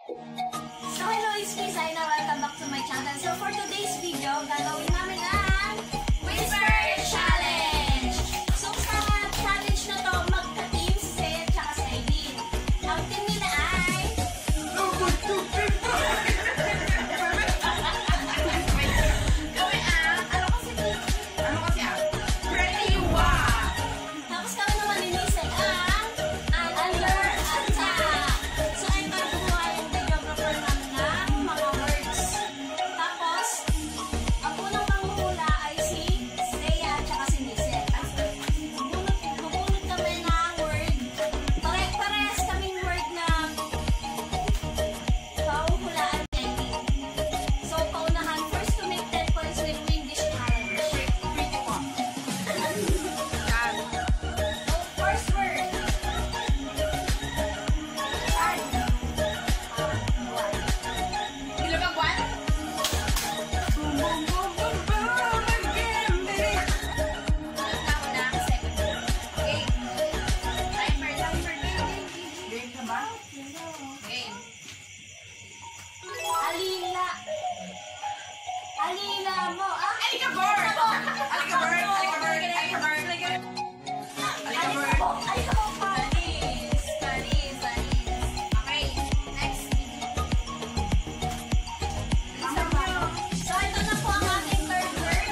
So hello, it's me Zaina. Welcome back to my channel. So for today's video, gagawin namin ang Whisper Challenge! So sa challenge na to, magka-team si Zed at si Aileen. Ang team nila ay... Gawin ang... Ano kasi ang? Pretty Wow! Tapos kami naman ni Nisay ang Under Attack! So ay magkuha yung videographer namin ng mga words. Tapos, ang unang manghula ay si Zea at si Nisay. Bubunod kami ng word. Parehas kaming word na pauhulaan ni Aileen. So, paunahan, first to make 10 points will win this challenge. So, first word. Start. Ilabang buwan? Boom, boom, boom, boom, boom, again, baby. Ako na, second word. Okay. Timer, game. Game ka ba? Game. Alila. Alila mo. Alikabor! Alikabor! Alikabor! Alikabor! Alikabor! Panis. Okay. Next. So, ito na po ang ating third word.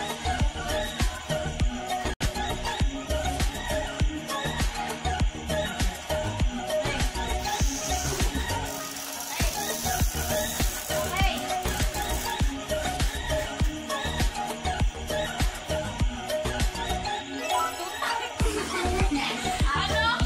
Okay. Ano?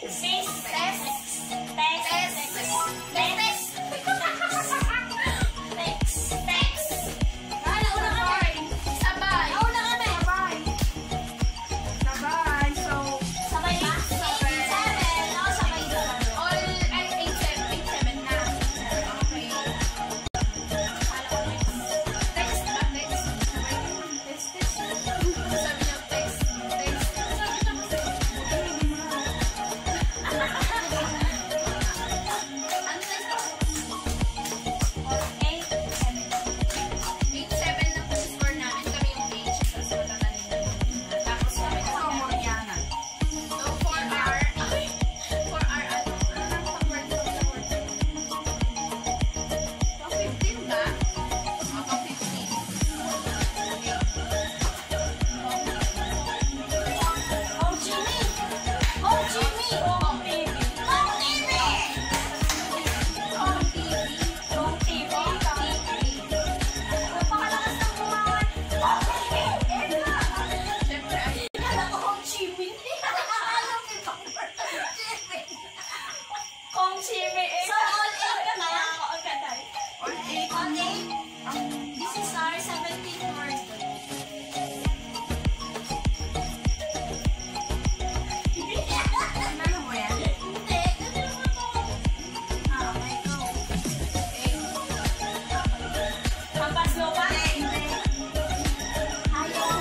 Sis. Test. Test. This is our 17th birthday. Ano mo yan? Hindi, ganun naman ako. Okay, go. Pampas lupa? Hindi. Ayaw.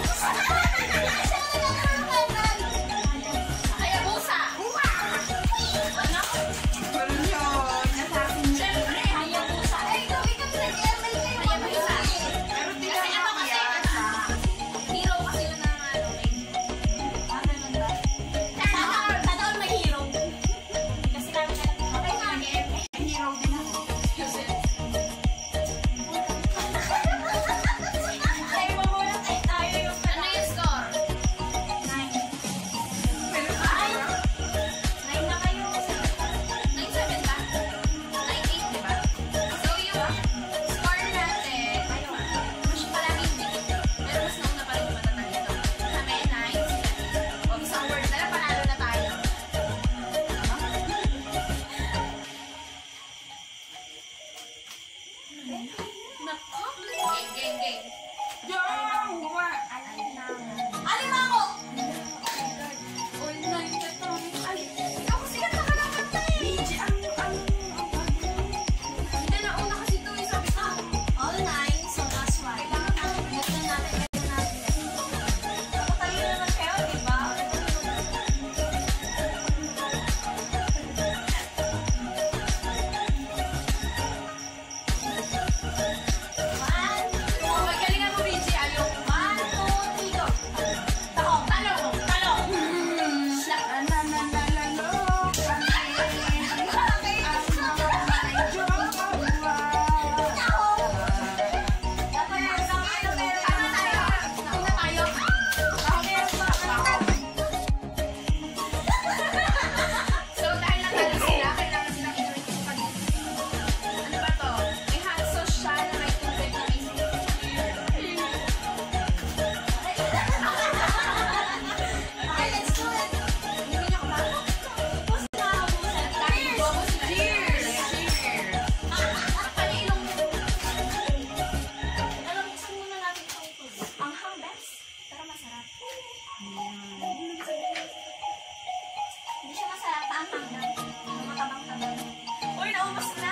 Hayabusa. Ano? Meron yun. Nasa akin yun. Siyempre, hayabusa. Ay, gawin ka pinag-ML kayo. Hayabusa. Pero di Kasi naman ano kasi, yata. hero kasi yun ng ano, ganun ba? Sana all may hero. Kasi namin alam ko. Okay nga, Hero din ako. tayo mo muna tayo yung ano yung score? 9. Pero Ay! sa 9 na kayo. 9-7 ba? 9-8, di ba? So yung score natin, mas palaging dikit. Pero mas nauna pa rin yung matatalito. Kami, 9. O isang word na lang, panalo na tayo. Nako! Gang. Jowa! Alimango! All night ka to. Ay, ikaw kasi kanta ka ng kanta eh. Hindi, ang Hindi, nauna kasi ito yung sabi ko. All night, so that's why. Ganyan natin. Nakatayo naman kayo, di ba? One, two, magalingan mo, Vinci. Ayaw. 1, 2, 3, go. Talong. So, dahil natalo sila, kailangan nilang inulit yung pag- Ano ba to? May hot sauce siya na may tubig na may sili. Okay, let's do it. Hindi niya kumakain. Tapos na ako sa Cheers! Cheers! Ano ilong mo? Alam, buksan muna natin itong tubig. Ang hambes, pero masarap. Hindi siya masarap, ang hanggang. Matabang-tabang. Uy, naubos na!